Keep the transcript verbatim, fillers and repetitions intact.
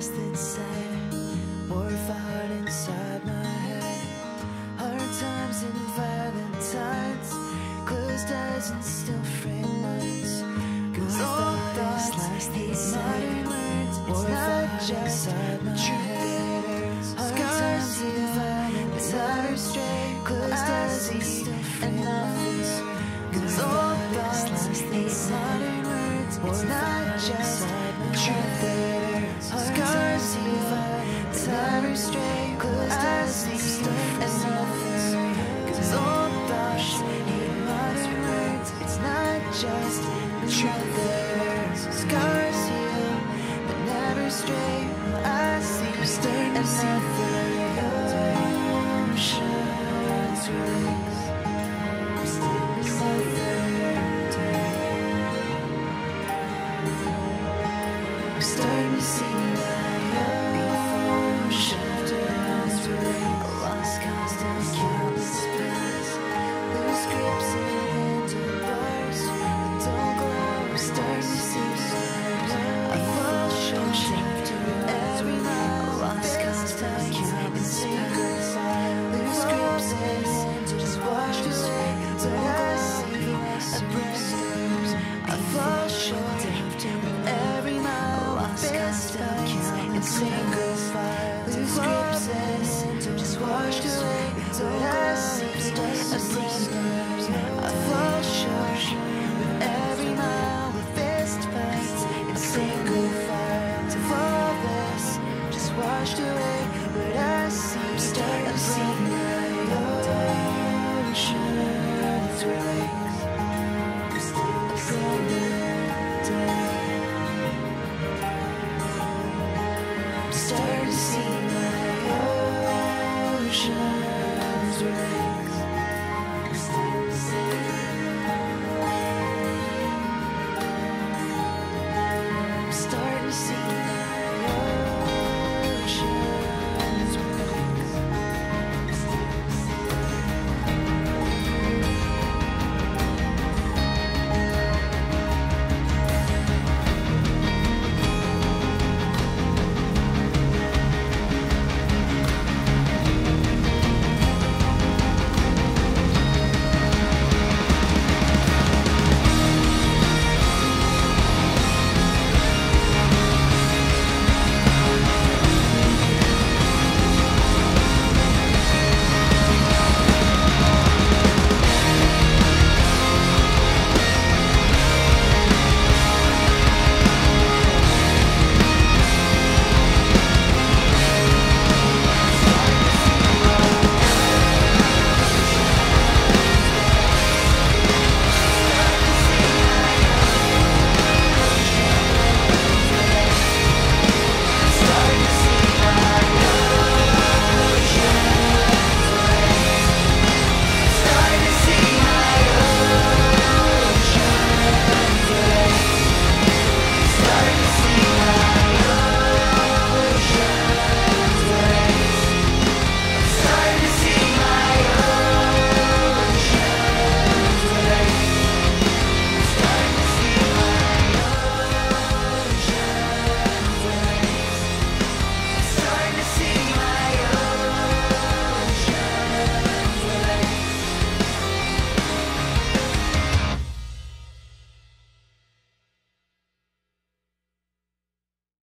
less than sad, more fought inside my head. Hard times and valentines, closed eyes and still frame minds. Cause all thoughts, these modern words, it's not just the truth. Hard times and valentines, are straight, closed eyes and still frame minds. Cause all thoughts, these modern words, it's not just the truth. Scars and violence, are straight, closed eyes and still frame minds. Cause all thoughts, these modern words, it's not just the truth. Scars heal, but never stray. I see you stay and see the ocean's release. I'm starting to see the ocean's release. A lost cause of countless paths, loose grips and handlebars that don't glow. I'm starting to see the ocean's release. Every mile, a lost cause of countless paths, loose grips and handlebars washed away. Don't I see a breakthroughs? I fall short of every mile. Fist fights and single file, loose grips and just washed away. Don't I see a breakthroughs? I fall short with every mile. With fist fights and single file, to fall less, just washed away. But I see, I'm starting to see the ocean's release. A brand new day. I'm starting to see